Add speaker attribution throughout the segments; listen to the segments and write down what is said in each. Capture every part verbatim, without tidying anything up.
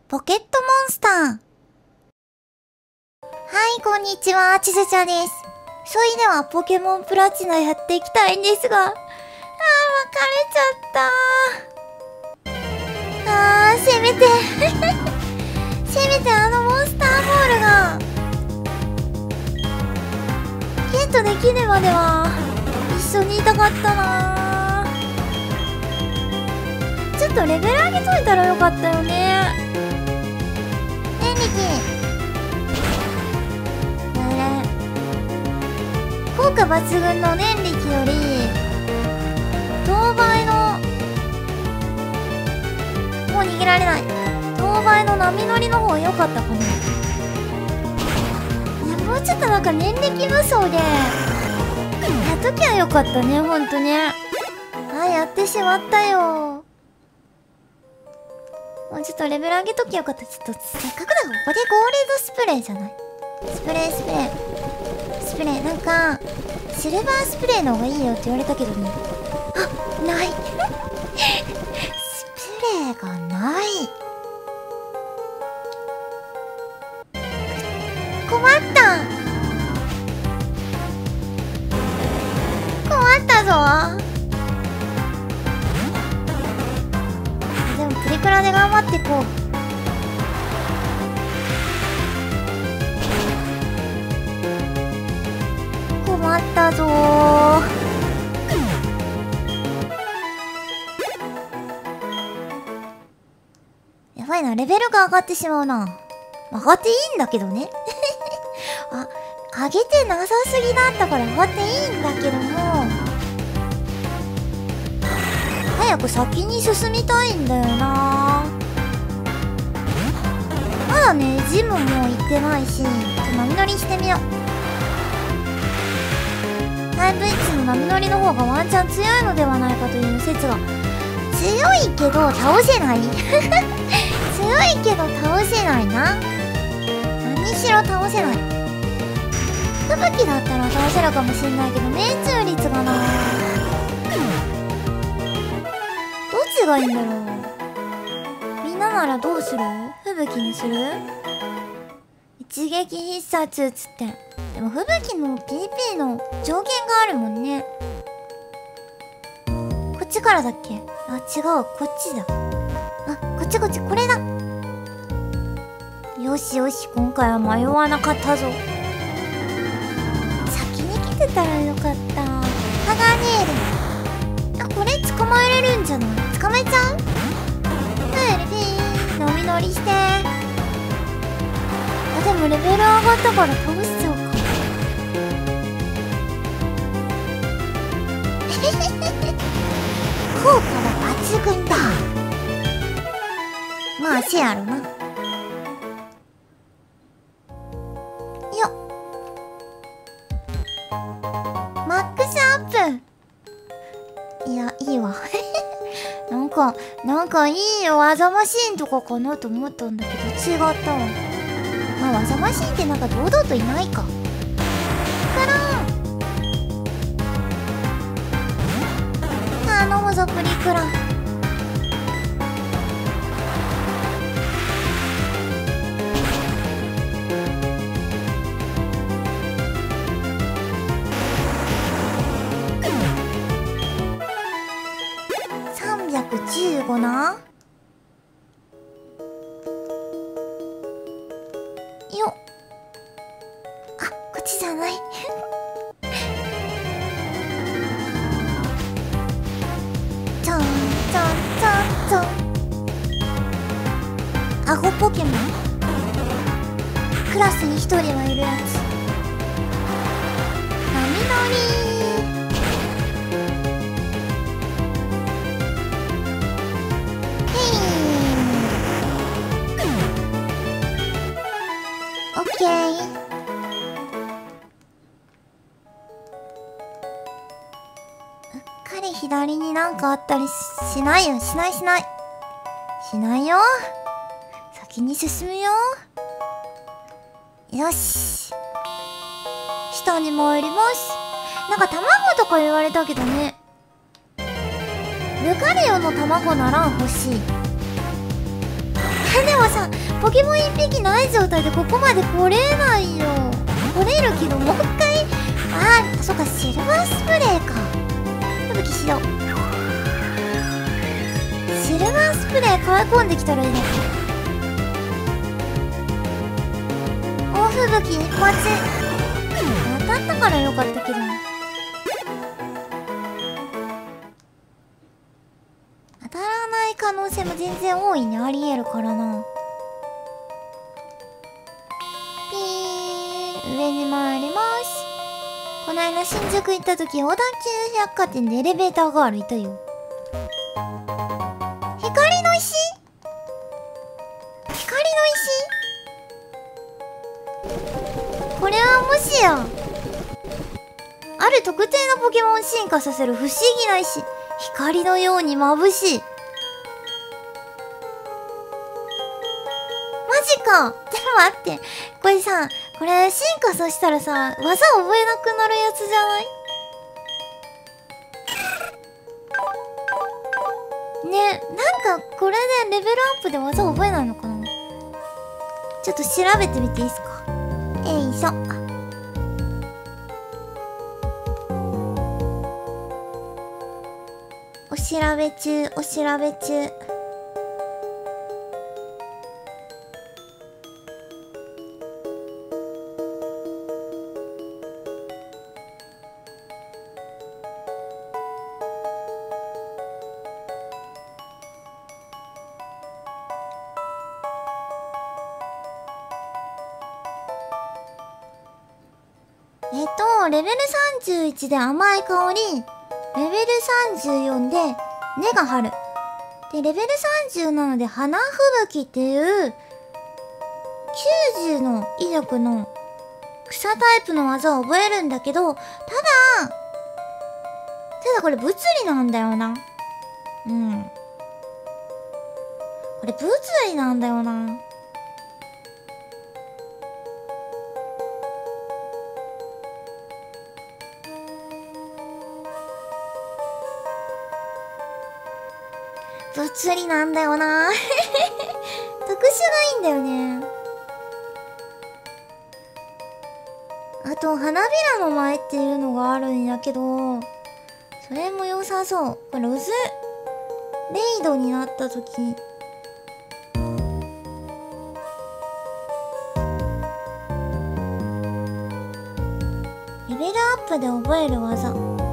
Speaker 1: ポケットモンスター。はい、こんにちは、ちすちゃです。それではポケモンプラチナやっていきたいんですが、あー、別れちゃった。あー、せめて、せめてあのモンスターボールが、ゲットできるまでは、一緒にいたかったなー。ちょっとレベル上げといたらよかったよね。念力効果抜群の念力より当倍のもう逃げられない当倍の波乗りの方が良かったかな。いや、もうちょっとなんか念力無双でやっときゃよかったね、ほんとね。あ、やってしまったよ。もうちょっとレベル上げときゃよかった。ちょっとせっかくだからここでゴールドスプレーじゃない。スプレースプレースプレー、なんかシルバースプレーの方がいいよって言われたけどね。あ、ないスプレーがない。困った困ったぞ。でもプリクラで頑張っていこう。困ったぞー。やばいな、レベルが上がってしまうな。上がっていいんだけどね。あ、上げてなさすぎだったから上がっていいんだけども、早く先に進みたいんだよな。まだね、ジムも行ってないし、ちょっと波乗りしてみよう。ファイブエイチの波乗りの方がワンチャン強いのではないかという説が。強いけど倒せない強いけど倒せないな。何しろ倒せない。吹雪だったら倒せるかもしれないけど命中率がな。どっちがいいんだろう。みんなならどうする？吹雪にする？一撃必殺っつって。でも吹雪の ピーピー の上限があるもんね。こっちからだっけ？あ、違う、こっちだ。あ、こっちこっち、これだ。よしよし、今回は迷わなかったぞ。先に来てたらよかった。ハガネール。あ、これ捕まえれるんじゃない？捕まえちゃう？ルールピー、飲み乗りして。あ、でもレベル上がったから倒しちゃうか。効果は抜群だ。まあ、せやろな。よっ。マックスアップ。いや、いいわ。なんか、なんかいいよ。技マシーンとかかなと思ったんだけど、違ったわ。まあ、技マシーンってなんか堂々といないか。頼むぞ、プリクラ。さんびゃくじゅうごな。よっ。あ、こっちじゃない。ちょんちょんちょんちょん。アゴポケモンクラスに一人はいるやつ。波乗りへい。オッケー。彼左になんかあったり し, しないよ。しないしないしないよ。先に進むよ。よし、下に参ります。なんか卵とか言われたけどね。ルカリオの卵なら欲しい。でもさ、 ポケモンいっぴきない状態でここまで来れないよ。来れるけどもう一回。あーそっか、シルバースプレーか。吹雪しよう。シルバースプレー買い込んできたらいいね。大吹雪一発当たったからよかったけどね。当たらない可能性も全然大いにありえるからな。ピーン、上に回ります。この間新宿行った時、小田急百貨店でエレベーターガールいたよ。光の石、光の石、これはもしやある特定のポケモンを進化させる不思議な石。光のように眩しい。マジか。ちょっと待って。これさ、これ進化させたらさ、技覚えなくなるやつじゃない？ね、なんかこれでレベルアップで技覚えないのかな？ちょっと調べてみていいですか？えいしょ。お調べ中、お調べ中。えっと、レベルさんじゅういちで甘い香り、レベルさんじゅうよんで根が張る。で、レベルさんじゅうななで花吹雪っていうきゅうじゅうの威力の草タイプの技を覚えるんだけど、ただ、ただこれ物理なんだよな。うん。これ物理なんだよな。物理なんだよな。特殊がいいんだよね。あと、花びらの前っていうのがあるんやけど、それも良さそう。これ、渦、レイドになった時、レベルアップで覚える技。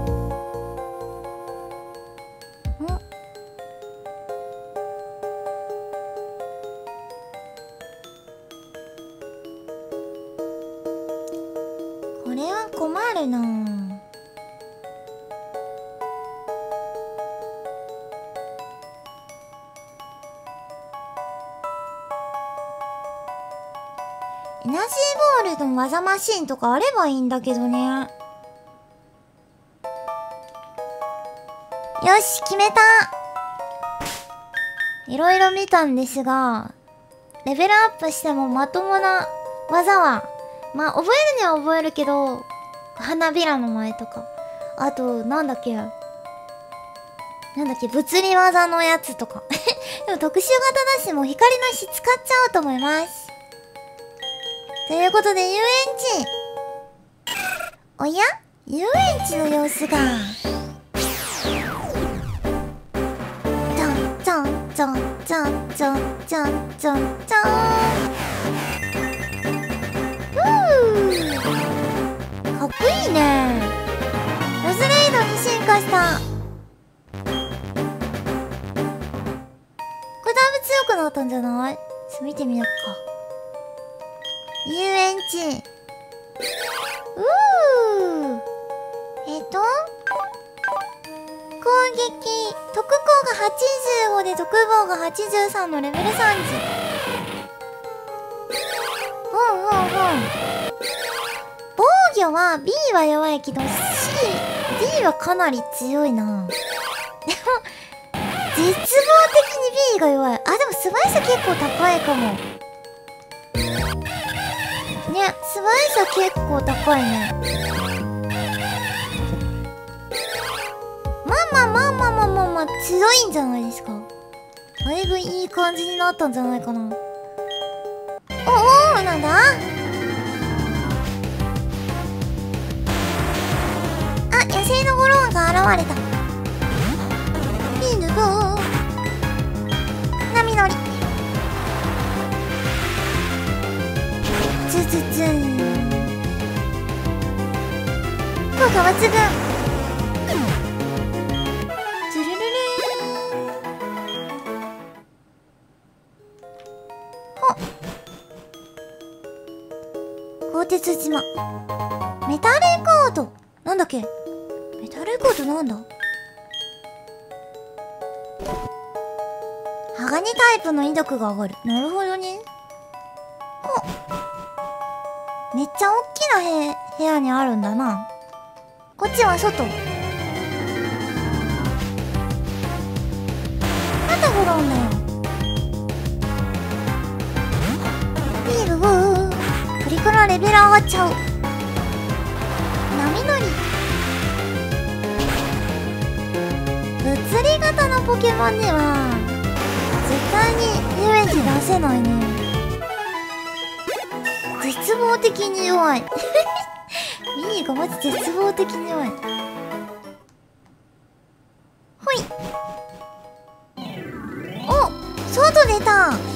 Speaker 1: これは困るなぁ。エナジーボールの技マシンとかあればいいんだけどね。よし、決めた。いろいろ見たんですが、レベルアップしてもまともな技は、まあ、覚えるには覚えるけど、花びらの前とか。あと、なんだっけ。なんだっけ、物理技のやつとか。でも特殊型だし、もう光の石使っちゃおうと思います。ということで、遊園地。おや？遊園地の様子が。ちょんちょんちょんちょんちょんちょんちょんちょん。かっこいいね。ロズレイドに進化した。これだいぶ強くなったんじゃない？ちょっと見てみよっか。遊園地。うー。えっと攻撃特攻がはちじゅうごで特防がはちじゅうさんのレベルさんじゅう。ほんほんほん。防御は B は弱いけど C、D はかなり強いな。でも、絶望的に B が弱い。あ、でも素早さ結構高いかも。ね、素早さ結構高いね。まあまあまあまあまあまあまあ、強いんじゃないですか。だいぶいい感じになったんじゃないかな。 おお、なんだ。あ、野生のゴローンが現れた。犬が波乗り。ツツツン。効果抜群。ズルルルー。ほっ。鋼鉄島。メタルレコード。なんだっけ。メタルレコードなんだ。鋼タイプの威力が上がる。なるほどね。ほっ。めっちゃ大きなへ部屋にあるんだな。こっちは外。なんだゴロンだよ。ビールをプリクラレベル上がっちゃう。波乗り。物理型のポケモンには絶対に遊園地出せないね。絶望的に弱いミニがマジ絶望的に弱い。ほい。お、外出た。あ、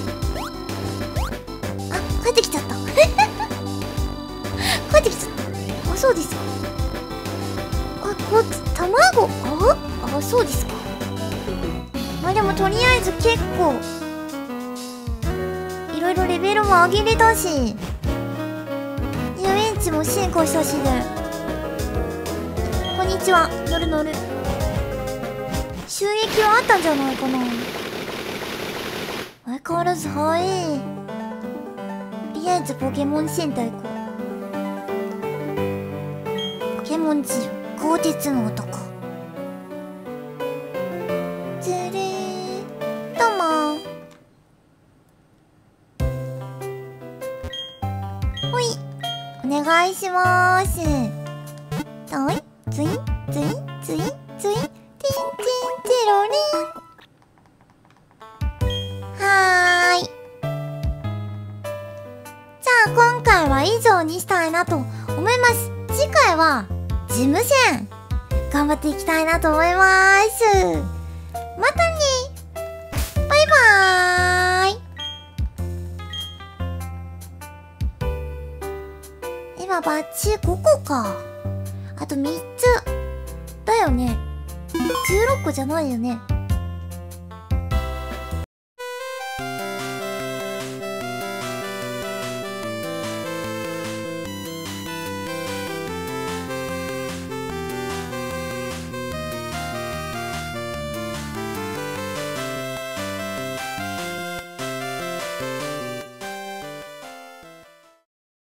Speaker 1: 帰ってきちゃった帰ってきちゃった。あ、そうですか。あ、こっち卵。ああ、そうですか。まあでもとりあえず結構いろいろレベルも上げれたし、遊園地も進化したしで。こんにちは。乗る乗る。収益はあったんじゃないかな。相変わらず早い。とりあえずポケモンセンター行こう。ポケモン汁鋼鉄の男。ずるー。どうもー。ほい。お願いしまーす。はい。ツインツインツインツイン。ティンティンティロリン。はーい。じゃあ今回は以上にしたいなと思います。次回は事務戦頑張っていきたいなと思います。またね。バイバーイ。今バッチごこか。あとみっつだよね。じゅうろっこじゃないよね。